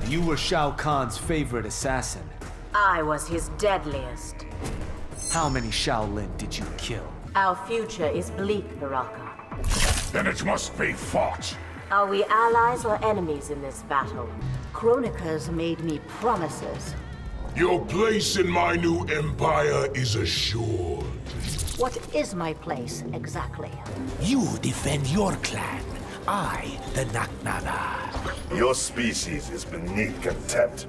You were Shao Kahn's favorite assassin. I was his deadliest. How many Shaolin did you kill? Our future is bleak, Baraka. Then it must be fought. Are we allies or enemies in this battle? Chronicles made me promises. Your place in my new empire is assured. What is my place, exactly? You defend your clan. I, the Naknada. Your species is beneath contempt.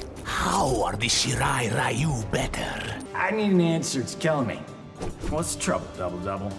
How are the Shirai Ryu better? I need an answer, it's killing me. What's the trouble, Double?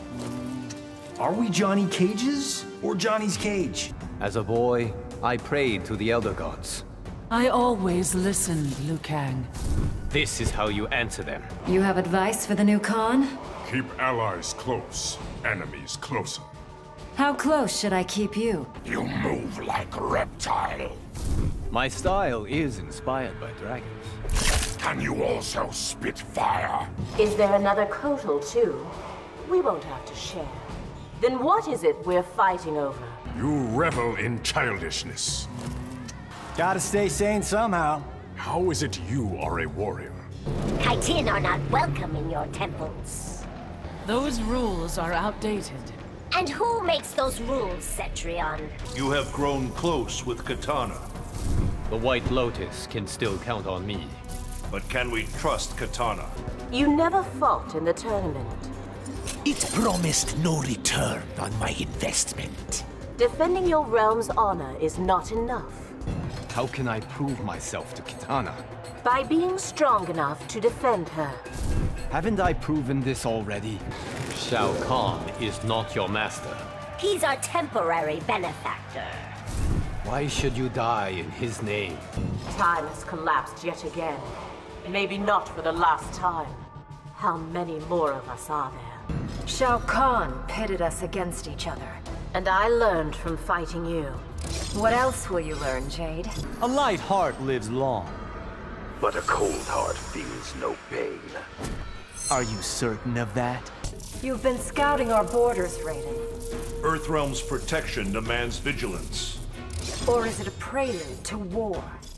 Are we Johnny Cages or Johnny's Cage? As a boy, I prayed to the Elder Gods. I always listened, Liu Kang. This is how you answer them. You have advice for the new Khan? Keep allies close, enemies closer. How close should I keep you? You move like a reptile. My style is inspired by dragons. Can you also spit fire? Is there another Kotal, too? We won't have to share. Then what is it we're fighting over? You revel in childishness. Gotta stay sane somehow. How is it you are a warrior? Kaitin are not welcome in your temples. Those rules are outdated. And who makes those rules, Cetrion? You have grown close with Katana. The White Lotus can still count on me. But can we trust Katana? You never fought in the tournament. It promised no return on my investment. Defending your realm's honor is not enough. How can I prove myself to Kitana? By being strong enough to defend her. Haven't I proven this already? Shao Kahn is not your master. He's our temporary benefactor. Why should you die in his name? Time has collapsed yet again. Maybe not for the last time. How many more of us are there? Shao Kahn pitted us against each other. And I learned from fighting you. What else will you learn, Jade? A light heart lives long. But a cold heart feels no pain. Are you certain of that? You've been scouting our borders, Raiden. Earthrealm's protection demands vigilance. Or is it a prelude to war?